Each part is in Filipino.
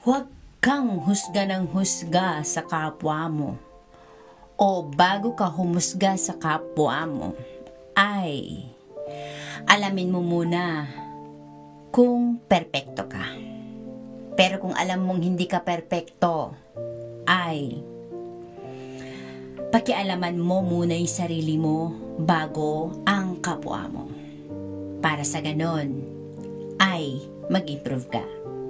Huwag kang husga ng husga sa kapwa mo. O bago ka humusga sa kapwa mo, ay alamin mo muna kung perpekto ka. Pero kung alam mong hindi ka perpekto, ay pakialaman mo muna yung sarili mo bago ang kapwa mo. Para sa ganon, ay mag-improve ka.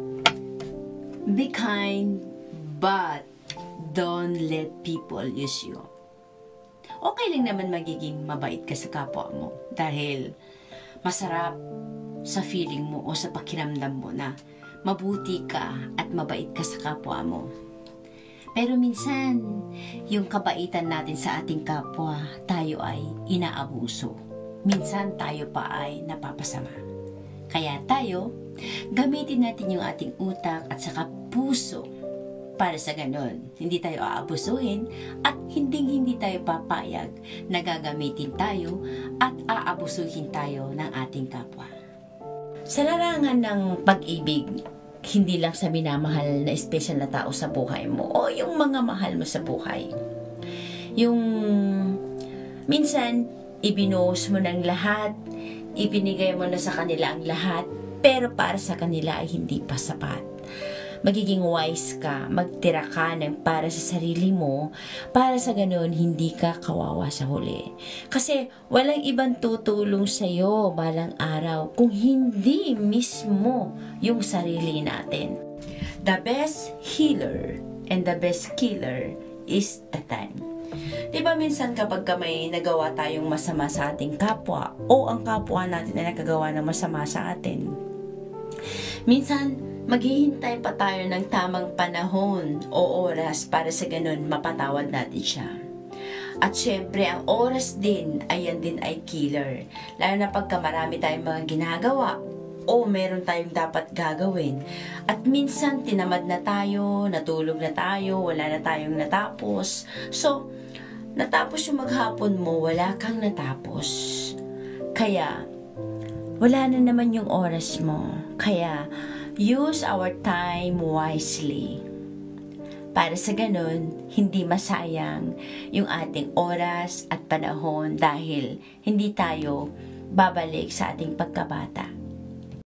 Be kind, but don't let people use you. Okay lang naman magiging mabait ka sa kapwa mo dahil masarap sa feeling mo o sa pakiramdam mo na mabuti ka at mabait ka sa kapwa mo. Pero minsan, yung kabaitan natin sa ating kapwa, tayo ay inaabuso. Minsan tayo pa ay napapasama. Kaya tayo, gamitin natin yung ating utak at saka puso para sa ganon. Hindi tayo aabusuhin at hindi tayo papayag na gagamitin tayo at aabusuhin tayo ng ating kapwa. Sa larangan ng pag-ibig, hindi lang sa minamahal na special na tao sa buhay mo o yung mga mahal mo sa buhay. Yung minsan, ibinuhos mo ng lahat, ibinigay mo na sa kanila ang lahat, pero para sa kanila ay hindi pa sapat. Magiging wise ka, magtira ka ng para sa sarili mo, para sa ganun hindi ka kawawa sa huli. Kasi walang ibang tutulong sa'yo balang araw kung hindi mismo yung sarili natin. The best healer and the best killer is the time. Diba minsan kapag may nagawa tayong masama sa ating kapwa o ang kapwa natin ay nagagawa ng masama sa atin, minsan maghihintay pa tayo ng tamang panahon o oras para sa ganun mapatawad natin siya. At syempre ang oras din ayan din ay killer, lalo na pagka marami tayong mga ginagawa o meron tayong dapat gagawin at minsan tinamad na tayo, natulog na tayo, wala na tayong natapos. So natapos yung maghapon mo, wala kang natapos. Kaya, wala na naman yung oras mo. Kaya, use our time wisely. Para sa ganun, hindi masayang yung ating oras at panahon dahil hindi tayo babalik sa ating pagkabata.